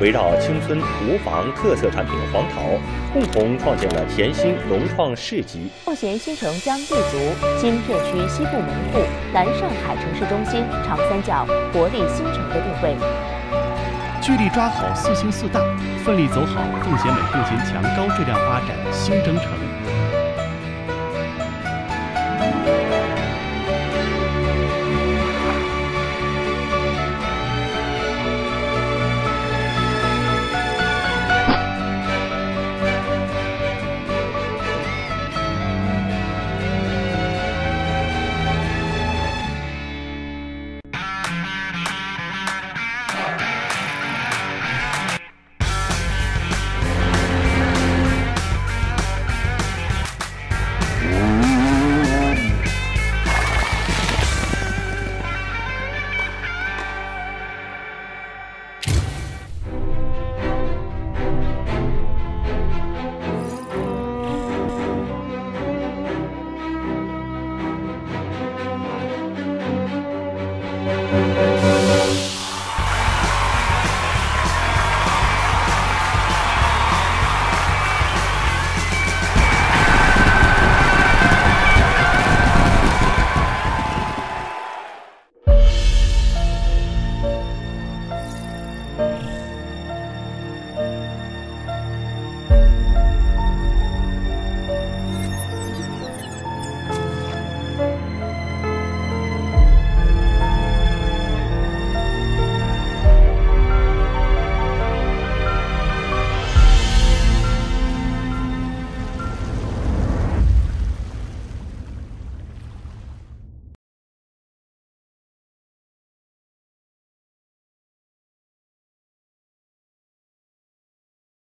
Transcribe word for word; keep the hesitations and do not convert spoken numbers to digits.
围绕青村无房特色产品黄桃，共同创建了甜心融创市集。 奉贤新城将立足新片区西部门户、南上海城市中心、长三角活力新城的定位。 聚力抓好四星四大，奋力走好奉贤美步行强高质量发展新征程。